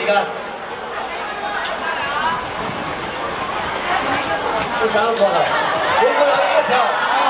间。不长不好，我过来一个小。